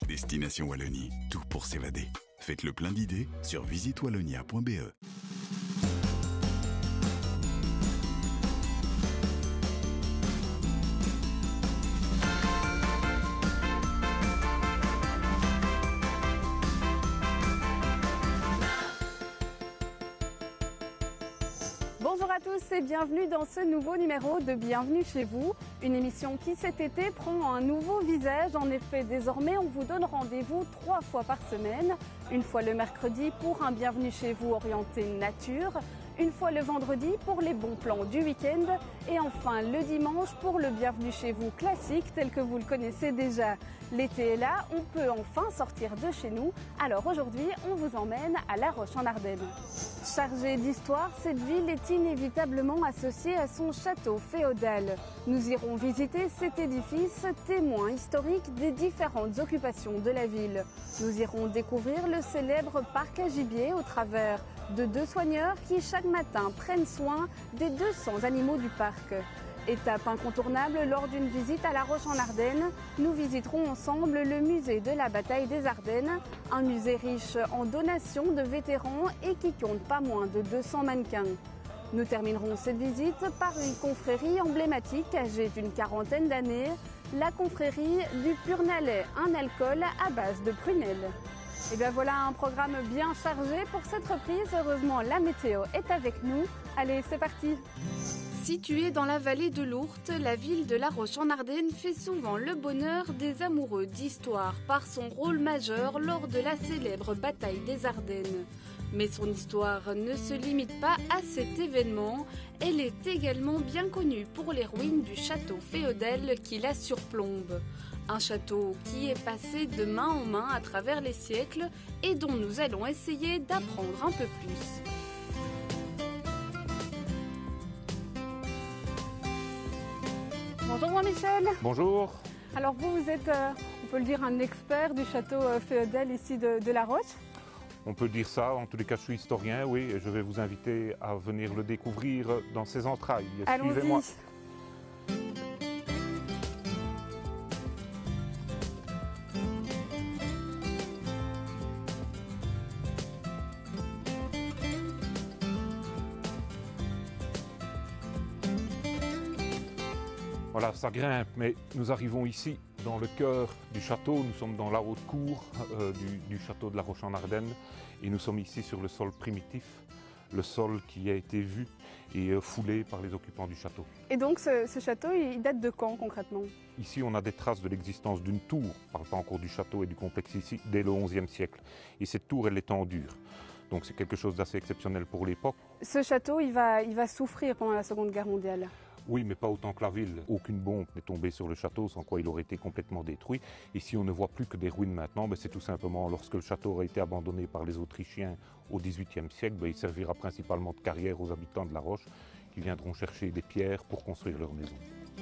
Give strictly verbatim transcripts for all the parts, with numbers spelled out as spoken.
Destination Wallonie, tout pour s'évader. Faites le plein d'idées sur visite wallonia point b e. Bonjour à tous et bienvenue dans ce nouveau numéro de Bienvenue chez vous, une émission qui cet été prend un nouveau visage. En effet, désormais, on vous donne rendez-vous trois fois par semaine, une fois le mercredi pour un Bienvenue chez vous orienté nature, une fois le vendredi pour les bons plans du week-end et enfin le dimanche pour le Bienvenue chez vous classique tel que vous le connaissez déjà. L'été est là, on peut enfin sortir de chez nous. Alors aujourd'hui, on vous emmène à La Roche-en-Ardenne. Chargée d'histoire, cette ville est inévitablement associée à son château féodal. Nous irons visiter cet édifice, témoin historique des différentes occupations de la ville. Nous irons découvrir le célèbre parc à gibier au travers de deux soigneurs qui chaque matin prennent soin des deux cents animaux du parc. Étape incontournable lors d'une visite à La Roche-en-Ardenne, nous visiterons ensemble le musée de la bataille des Ardennes, un musée riche en donations de vétérans et qui compte pas moins de deux cents mannequins. Nous terminerons cette visite par une confrérie emblématique âgée d'une quarantaine d'années, la confrérie du Purnalet, un alcool à base de prunelle. Et bien voilà un programme bien chargé pour cette reprise. Heureusement, la météo est avec nous. Allez, c'est parti! Située dans la vallée de l'Ourthe, la ville de La Roche-en-Ardenne fait souvent le bonheur des amoureux d'histoire par son rôle majeur lors de la célèbre bataille des Ardennes. Mais son histoire ne se limite pas à cet événement, elle est également bien connue pour les ruines du château féodal qui la surplombe. Un château qui est passé de main en main à travers les siècles et dont nous allons essayer d'apprendre un peu plus. Bonjour Jean-Michel. Bonjour. Alors vous, vous êtes, euh, on peut le dire, un expert du château euh, féodal ici de, de La Roche. On peut dire ça, en tous les cas je suis historien, oui, et je vais vous inviter à venir le découvrir dans ses entrailles. Suivez-moi. Voilà, ça grimpe, mais nous arrivons ici dans le cœur du château. Nous sommes dans la haute cour euh, du, du château de La Roche-en-Ardenne et nous sommes ici sur le sol primitif, le sol qui a été vu et euh, foulé par les occupants du château. Et donc ce, ce château, il date de quand concrètement? Ici, on a des traces de l'existence d'une tour, on ne parle pas encore du château et du complexe ici, dès le onzième siècle. Et cette tour, elle est en dur. Donc c'est quelque chose d'assez exceptionnel pour l'époque. Ce château, il va, il va souffrir pendant la Seconde Guerre mondiale. Oui, mais pas autant que la ville. Aucune bombe n'est tombée sur le château, sans quoi il aurait été complètement détruit. Et si on ne voit plus que des ruines maintenant, ben c'est tout simplement lorsque le château aurait été abandonné par les Autrichiens au dix-huitième siècle, ben il servira principalement de carrière aux habitants de La Roche qui viendront chercher des pierres pour construire leur maison.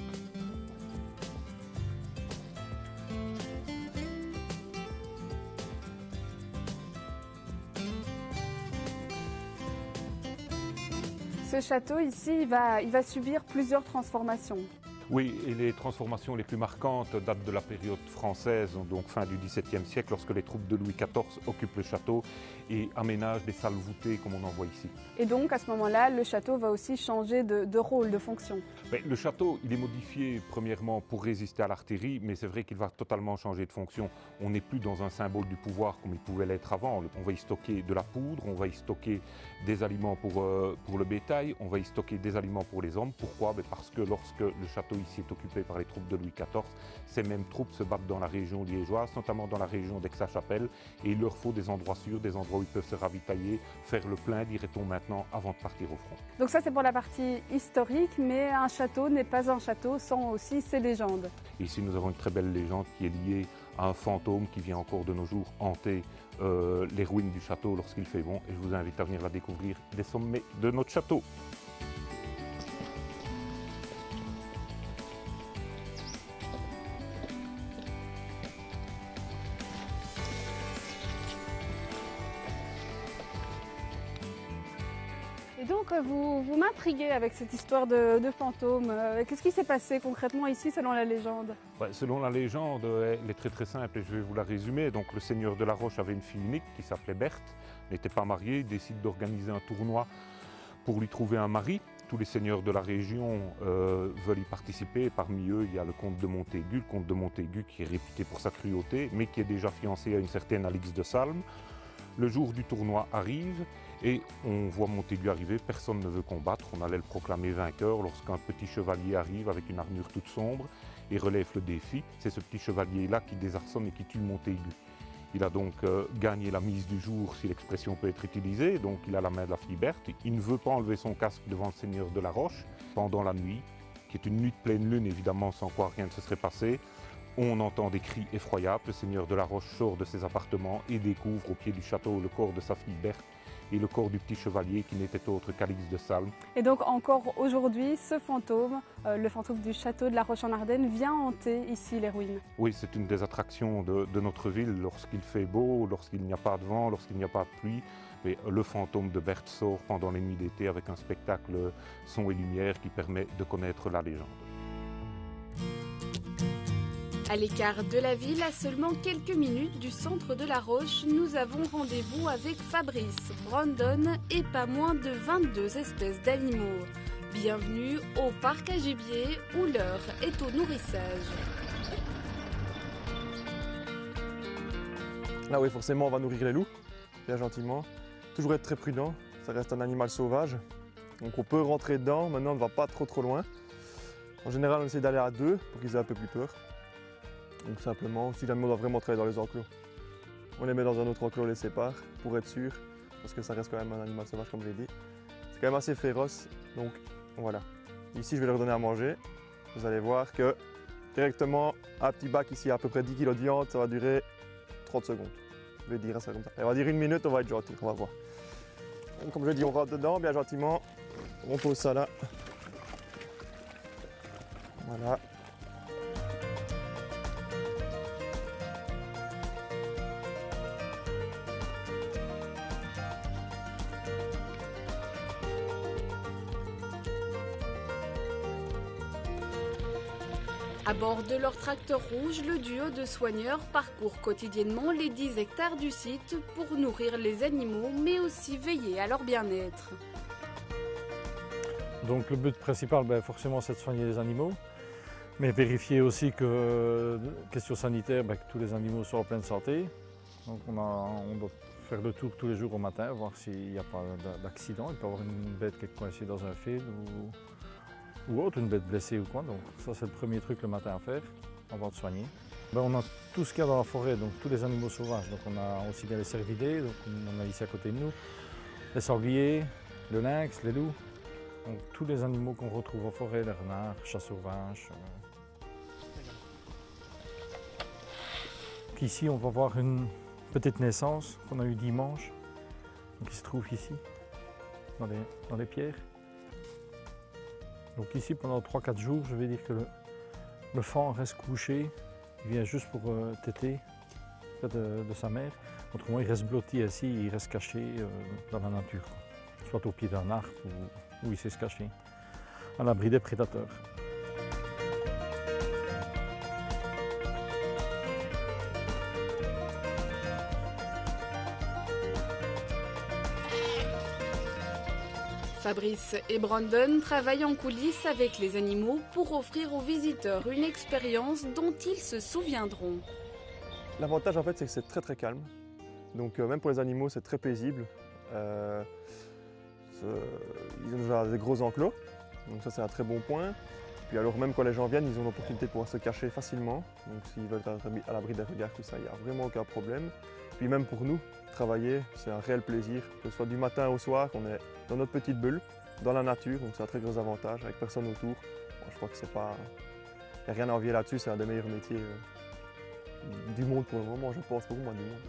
Ce château ici, il va, il va subir plusieurs transformations. Oui, et les transformations les plus marquantes datent de la période française, donc fin du dix-septième siècle, lorsque les troupes de Louis quatorze occupent le château et aménagent des salles voûtées comme on en voit ici. Et donc à ce moment-là, le château va aussi changer de, de rôle, de fonction. Mais le château, il est modifié premièrement pour résister à l'artillerie, mais c'est vrai qu'il va totalement changer de fonction. On n'est plus dans un symbole du pouvoir comme il pouvait l'être avant. On va y stocker de la poudre, on va y stocker des aliments pour, euh, pour le bétail, on va y stocker des aliments pour les hommes. Pourquoi? Ben parce que lorsque le château ici est occupé par les troupes de Louis quatorze, ces mêmes troupes se battent dans la région liégeoise, notamment dans la région d'Aix-la-Chapelle, et il leur faut des endroits sûrs, des endroits où ils peuvent se ravitailler, faire le plein, dirait-on maintenant, avant de partir au front. Donc ça c'est pour la partie historique, mais un château n'est pas un château sans aussi ses légendes. Ici nous avons une très belle légende qui est liée à un fantôme qui vient encore de nos jours hanter euh, les ruines du château lorsqu'il fait bon, et je vous invite à venir la découvrir des sommets de notre château. Et donc vous, vous m'intriguez avec cette histoire de, de fantômes. Qu'est-ce qui s'est passé concrètement ici selon la légende? Ouais, selon la légende, elle est très très simple et je vais vous la résumer. Donc le seigneur de la Roche avait une fille unique qui s'appelait Berthe, n'était pas mariée, il décide d'organiser un tournoi pour lui trouver un mari. Tous les seigneurs de la région euh, veulent y participer. Parmi eux, il y a le comte de Montaigu, le comte de Montaigu qui est réputé pour sa cruauté, mais qui est déjà fiancé à une certaine Alix de Salm. Le jour du tournoi arrive et on voit Montaigu arriver, personne ne veut combattre, on allait le proclamer vainqueur lorsqu'un petit chevalier arrive avec une armure toute sombre et relève le défi. C'est ce petit chevalier-là qui désarçonne et qui tue Montaigu. Il a donc euh, gagné la mise du jour, si l'expression peut être utilisée, donc il a la main de la fille Berthe. Il ne veut pas enlever son casque devant le seigneur de la Roche pendant la nuit, qui est une nuit de pleine lune évidemment, sans quoi rien ne se serait passé. On entend des cris effroyables, le seigneur de la Roche sort de ses appartements et découvre au pied du château le corps de sa fille Berthe et le corps du petit chevalier qui n'était autre qu'Alix de Salm. Et donc encore aujourd'hui, ce fantôme, euh, le fantôme du château de la Roche-en-Ardenne, vient hanter ici les ruines. Oui, c'est une des attractions de, de notre ville lorsqu'il fait beau, lorsqu'il n'y a pas de vent, lorsqu'il n'y a pas de pluie. Mais le fantôme de Berthe sort pendant les nuits d'été avec un spectacle son et lumière qui permet de connaître la légende. À l'écart de la ville, à seulement quelques minutes du centre de la Roche, nous avons rendez-vous avec Fabrice, Brandon et pas moins de vingt-deux espèces d'animaux. Bienvenue au parc à gibier où l'heure est au nourrissage. Là oui, forcément on va nourrir les loups, bien gentiment. Toujours être très prudent, ça reste un animal sauvage. Donc on peut rentrer dedans, maintenant on ne va pas trop trop loin. En général on essaie d'aller à deux pour qu'ils aient un peu plus peur. Donc simplement, si jamais on doit vraiment travailler dans les enclos, on les met dans un autre enclos, on les sépare pour être sûr, parce que ça reste quand même un animal sauvage comme je l'ai dit. C'est quand même assez féroce, donc voilà. Ici je vais leur donner à manger. Vous allez voir que directement un petit bac ici à peu près dix kilos de viande, ça va durer trente secondes. Je vais dire ça comme ça. Et on va dire une minute, on va être gentil, on va voir. Donc, comme je dis, on rentre dedans bien gentiment, on pose ça là. Voilà. À bord de leur tracteur rouge, le duo de soigneurs parcourt quotidiennement les dix hectares du site pour nourrir les animaux, mais aussi veiller à leur bien-être. Donc le but principal, ben, forcément, c'est de soigner les animaux, mais vérifier aussi que, question sanitaire, ben, que tous les animaux soient en pleine santé. Donc on, a, on doit faire le tour tous les jours au matin, voir s'il n'y a pas d'accident. Il peut y avoir une bête qui est coincée dans un fil ou... ou autre, une bête blessée ou quoi. Donc ça c'est le premier truc le matin à faire avant de soigner. Ben, on a tout ce qu'il y a dans la forêt, donc tous les animaux sauvages. Donc on a aussi bien les cervidés, donc on a ici à côté de nous, les sangliers, le lynx, les loups. Donc tous les animaux qu'on retrouve en forêt, les renards, chats sauvages. Euh... Ici on va voir une petite naissance qu'on a eue dimanche, qui se trouve ici, dans les, dans les pierres. Donc ici, pendant trois quatre jours, je vais dire que le, le faon reste couché. Il vient juste pour euh, téter près de, de sa mère. Autrement, il reste blotti ici, il reste caché euh, dans la nature. Soit au pied d'un arbre ou où il sait se cacher, à l'abri des prédateurs. Fabrice et Brandon travaillent en coulisses avec les animaux pour offrir aux visiteurs une expérience dont ils se souviendront. L'avantage en fait c'est que c'est très très calme. Donc euh, même pour les animaux c'est très paisible. Euh, ils ont déjà des gros enclos, donc ça c'est un très bon point. Puis alors même quand les gens viennent, ils ont l'opportunité de pouvoir se cacher facilement. Donc s'ils veulent être à l'abri des regards, tout ça, il n'y a vraiment aucun problème. Puis même pour nous, travailler, c'est un réel plaisir, que ce soit du matin au soir, on est dans notre petite bulle, dans la nature, donc c'est un très gros avantage, avec personne autour. Bon, je crois que c'est pas... Il n'y a rien à envier là-dessus, c'est un des meilleurs métiers euh, du monde pour le moment, je pense, pour moi, du monde.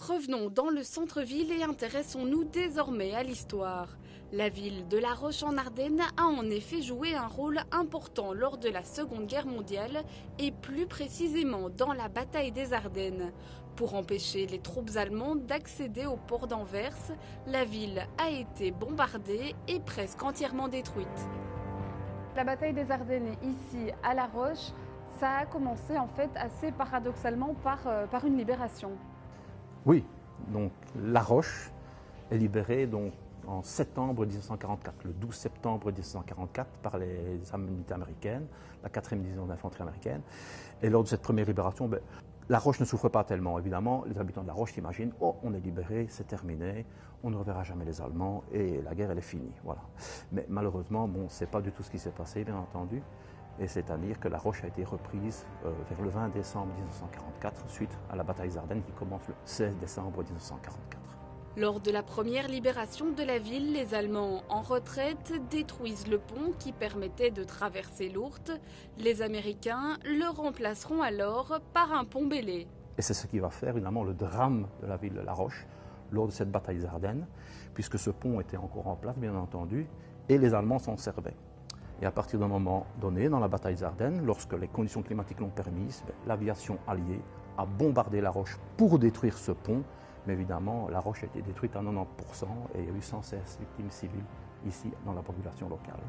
revenons dans le centre-ville et intéressons-nous désormais à l'histoire. La ville de La Roche-en-Ardenne a en effet joué un rôle important lors de la Seconde Guerre mondiale et plus précisément dans la bataille des Ardennes. Pour empêcher les troupes allemandes d'accéder au port d'Anvers, la ville a été bombardée et presque entièrement détruite. La bataille des Ardennes ici à La Roche, ça a commencé en fait assez paradoxalement par, euh, par une libération. Oui, donc La Roche est libérée donc, en septembre mille neuf cent quarante-quatre, le douze septembre mille neuf cent quarante-quatre par les unités américaines, la quatrième division d'infanterie américaine. Et lors de cette première libération, ben, La Roche ne souffre pas tellement, évidemment. Les habitants de La Roche s'imaginent, oh, on est libéré, c'est terminé, on ne reverra jamais les Allemands et la guerre, elle est finie. Voilà. Mais malheureusement, bon, ce n'est pas du tout ce qui s'est passé, bien entendu. Et c'est-à-dire que La Roche a été reprise euh, vers le vingt décembre mille neuf cent quarante-quatre, suite à la bataille des Ardennes qui commence le seize décembre mille neuf cent quarante-quatre. Lors de la première libération de la ville, les Allemands en retraite détruisent le pont qui permettait de traverser l'Ourthe. Les Américains le remplaceront alors par un pont Bellay. Et c'est ce qui va faire évidemment le drame de la ville de La Roche lors de cette bataille des Ardennes, puisque ce pont était encore en place, bien entendu, et les Allemands s'en servaient. Et à partir d'un moment donné, dans la bataille des Ardennes, lorsque les conditions climatiques l'ont permis, l'aviation alliée a bombardé La Roche pour détruire ce pont. Mais évidemment, La Roche a été détruite à quatre-vingt-dix pour cent et il y a eu cent seize victimes civiles ici dans la population locale.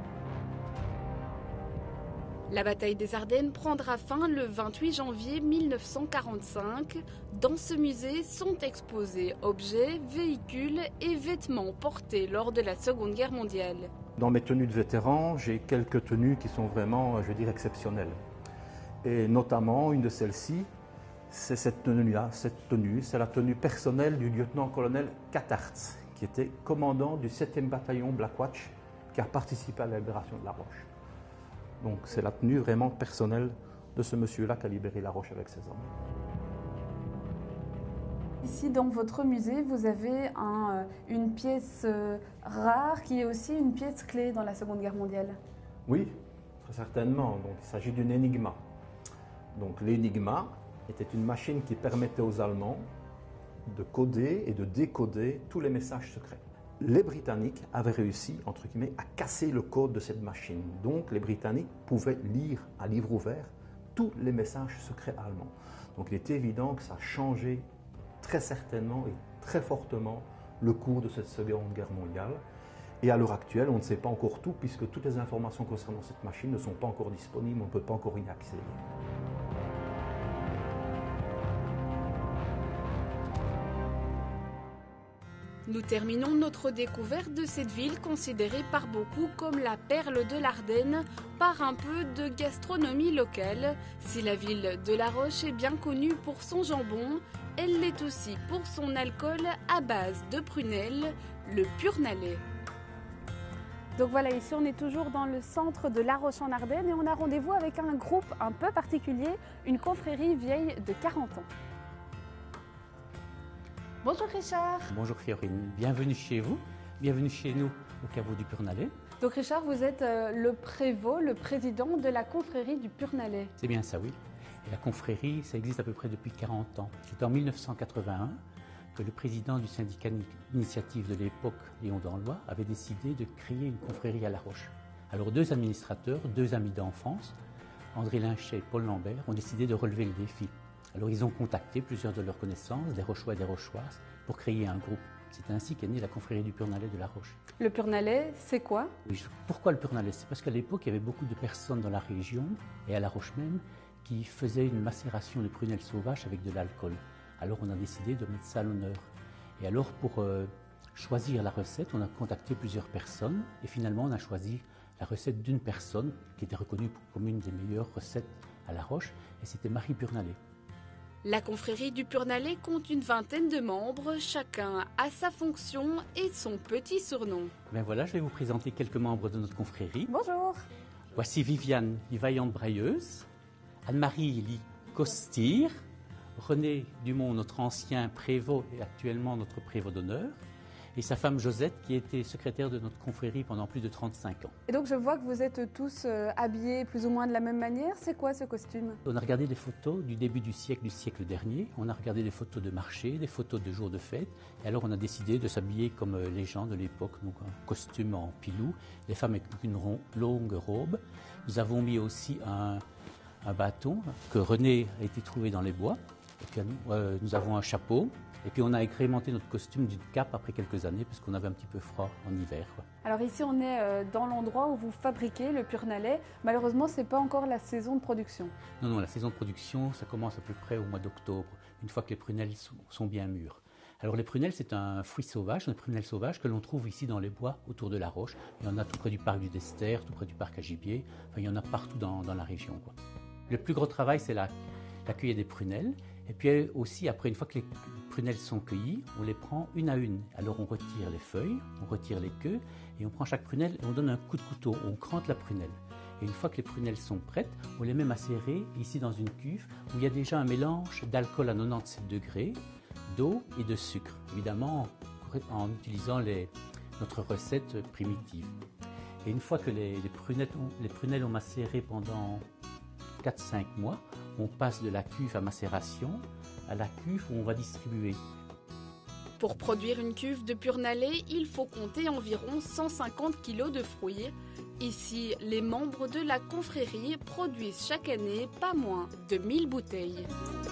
La bataille des Ardennes prendra fin le vingt-huit janvier mille neuf cent quarante-cinq. Dans ce musée sont exposés objets, véhicules et vêtements portés lors de la Seconde Guerre mondiale. Dans mes tenues de vétérans, j'ai quelques tenues qui sont vraiment, je veux dire, exceptionnelles. Et notamment une de celles-ci, c'est cette tenue-là. Cette tenue, c'est la tenue personnelle du lieutenant-colonel Cathartz, qui était commandant du septième bataillon Black Watch, qui a participé à la libération de La Roche. Donc c'est la tenue vraiment personnelle de ce monsieur-là qui a libéré La Roche avec ses hommes. Ici, dans votre musée, vous avez un, une pièce rare qui est aussi une pièce clé dans la Seconde Guerre mondiale. Oui, très certainement. Donc, il s'agit d'une Enigma. Donc l'Enigma était une machine qui permettait aux Allemands de coder et de décoder tous les messages secrets. Les Britanniques avaient réussi, entre guillemets, à casser le code de cette machine. Donc les Britanniques pouvaient lire à livre ouvert tous les messages secrets allemands. Donc il était évident que ça a changé très certainement et très fortement le cours de cette Seconde Guerre mondiale. Et à l'heure actuelle, on ne sait pas encore tout, puisque toutes les informations concernant cette machine ne sont pas encore disponibles, on ne peut pas encore y accéder. Nous terminons notre découverte de cette ville considérée par beaucoup comme la perle de l'Ardenne, par un peu de gastronomie locale. Si la ville de La Roche est bien connue pour son jambon, elle l'est aussi pour son alcool à base de prunelle, le Purnalais. Donc voilà, ici on est toujours dans le centre de La Roche-en-Ardenne et on a rendez-vous avec un groupe un peu particulier, une confrérie vieille de quarante ans. Bonjour Richard. Bonjour Fiorine, bienvenue chez vous, bienvenue chez nous au caveau du Purnalais. Donc Richard, vous êtes euh, le prévôt, le président de la confrérie du Purnalais. C'est bien ça, oui. Et la confrérie, ça existe à peu près depuis quarante ans. C'est en mille neuf cent quatre-vingt-un que le président du syndicat d'initiative de l'époque, Léon Danlois, avait décidé de créer une confrérie à La Roche. Alors deux administrateurs, deux amis d'enfance, André Linchet et Paul Lambert, ont décidé de relever le défi. Alors ils ont contacté plusieurs de leurs connaissances, des Rochois et des Rochoises, pour créer un groupe. C'est ainsi qu'est née la confrérie du Purnalais de La Roche. Le Purnalais, c'est quoi? Oui, pourquoi le Purnalais? C'est parce qu'à l'époque, il y avait beaucoup de personnes dans la région, et à La Roche même, qui faisaient une macération de prunelle sauvage avec de l'alcool. Alors on a décidé de mettre ça à l'honneur. Et alors pour euh, choisir la recette, on a contacté plusieurs personnes, et finalement on a choisi la recette d'une personne qui était reconnue comme une des meilleures recettes à La Roche, et c'était Marie Purnalais. La confrérie du Purnalais compte une vingtaine de membres, chacun a sa fonction et son petit surnom. Ben voilà, je vais vous présenter quelques membres de notre confrérie. Bonjour. Voici Viviane, Vaillante Brailleuse, Anne-Marie Ly Costire, René Dumont, notre ancien prévôt et actuellement notre prévôt d'honneur, et sa femme Josette, qui était secrétaire de notre confrérie pendant plus de trente-cinq ans. Et donc je vois que vous êtes tous euh, habillés plus ou moins de la même manière. C'est quoi ce costume? On a regardé des photos du début du siècle, du siècle dernier. On a regardé des photos de marché, des photos de jours de fête. Et alors on a décidé de s'habiller comme les gens de l'époque, donc un costume en pilou, les femmes avec une longue robe. Nous avons mis aussi un, un bâton que René a été trouvé dans les bois. Et puis, euh, nous avons un chapeau. Et puis on a agrémenté notre costume d'une cape après quelques années parce qu'on avait un petit peu froid en hiver, quoi. Alors ici on est euh, dans l'endroit où vous fabriquez le Purnalais. Malheureusement ce n'est pas encore la saison de production. Non, non, la saison de production ça commence à peu près au mois d'octobre, une fois que les prunelles sont, sont bien mûres. Alors les prunelles c'est un fruit sauvage, un prunelle sauvage que l'on trouve ici dans les bois autour de la Roche. Il y en a tout près du parc du Dester, tout près du parc à Gibier, enfin, il y en a partout dans, dans la région, quoi. Le plus gros travail c'est la, la cueillette des prunelles. Et puis aussi, après, une fois que les prunelles sont cueillies, on les prend une à une. Alors on retire les feuilles, on retire les queues, et on prend chaque prunelle et on donne un coup de couteau, on crante la prunelle. Et une fois que les prunelles sont prêtes, on les met macérer ici dans une cuve où il y a déjà un mélange d'alcool à quatre-vingt-dix-sept degrés, d'eau et de sucre, évidemment en utilisant les, notre recette primitive. Et une fois que les, les, prunelles, ont, les prunelles ont macéré pendant quatre à cinq mois, on passe de la cuve à macération à la cuve où on va distribuer. Pour produire une cuve de Purnalais, il faut compter environ cent cinquante kilos de fruits. Ici, les membres de la confrérie produisent chaque année pas moins de mille bouteilles.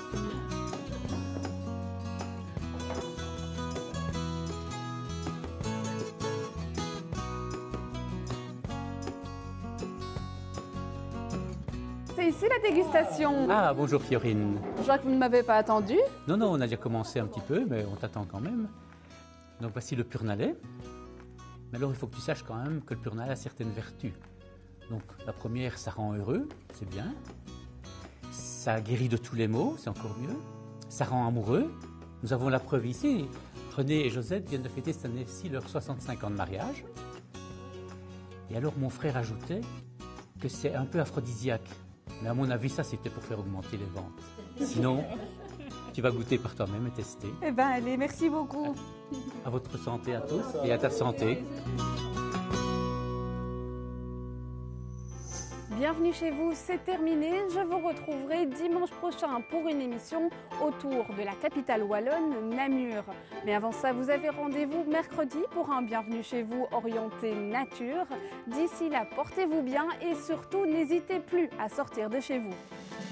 C'est ici la dégustation. Ah, bonjour Fiorine. Je vois que vous ne m'avez pas attendu. Non, non, on a déjà commencé un petit peu, mais on t'attend quand même. Donc voici le Purnalais. Mais alors il faut que tu saches quand même que le Purnalais a certaines vertus. Donc la première, ça rend heureux, c'est bien. Ça guérit de tous les maux, c'est encore mieux. Ça rend amoureux. Nous avons la preuve ici. René et Josette viennent de fêter cette année-ci leurs soixante-cinq ans de mariage. Et alors mon frère ajoutait que c'est un peu aphrodisiaque. Mais à mon avis, ça, c'était pour faire augmenter les ventes. Sinon, tu vas goûter par toi-même et tester. Eh bien, allez, merci beaucoup. À votre santé à tous et à ta santé. Bienvenue chez vous, c'est terminé. Je vous retrouverai dimanche prochain pour une émission autour de la capitale wallonne, Namur. Mais avant ça, vous avez rendez-vous mercredi pour un Bienvenue chez vous orienté nature. D'ici là, portez-vous bien et surtout, n'hésitez plus à sortir de chez vous.